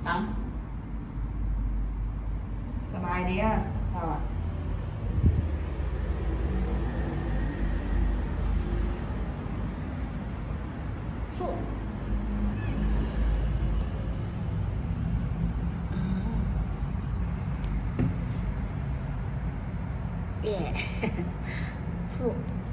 ตังสบายดีอ่ะสู้เย่สู้